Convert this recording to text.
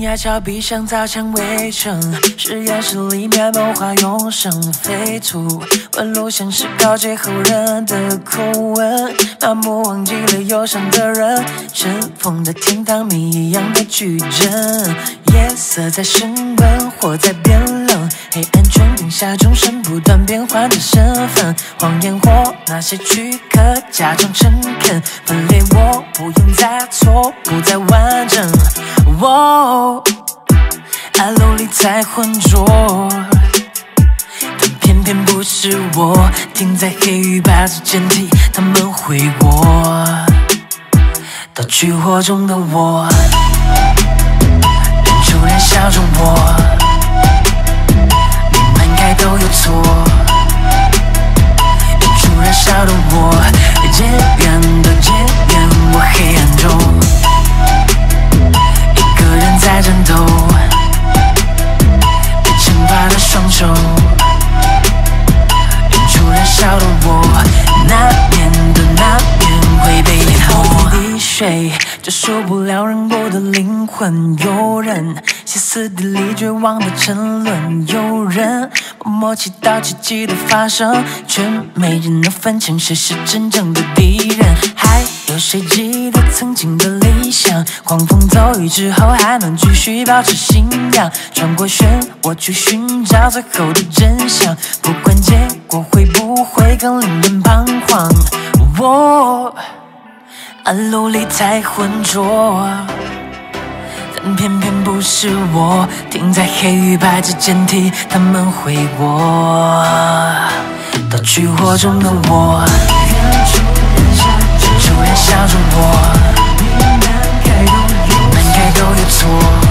崖峭壁上造墙围城，实验室里面谋划永生废土，纹路像是告诫后人的口吻，麻木忘记了忧伤的人，尘封在天堂谜一样的矩阵，夜色在升温，火在变冷，黑暗穹顶下众生不断变换的身份，谎言或那些躯壳假装诚恳，分裂我不用再错，不再完整。暗楼里太浑浊，但偏偏不是我，停在黑与白之间替他们回国，到炬火中的我，远处燃烧着我，你们该都有错，远处燃烧的我，渐远的渐远，我黑暗中一个人在战斗，被惩罚的双手，远处燃烧的我，难免的难免会被淹没。滴水救赎不了人过的灵魂，有人歇斯底里绝望的沉沦，有人默默祈祷奇迹的发生，却没人能分清谁是真正的敌人。还有谁记得曾经的理想？狂风骤雨之后还能继续保持信仰，穿过漩涡去寻找最后的真相，不管结果会不会更令人彷徨。暗楼里太浑浊，但偏偏不是我，停在黑与白之间替他们回国，到炬火中的我，远处燃烧着我，你们该都有错，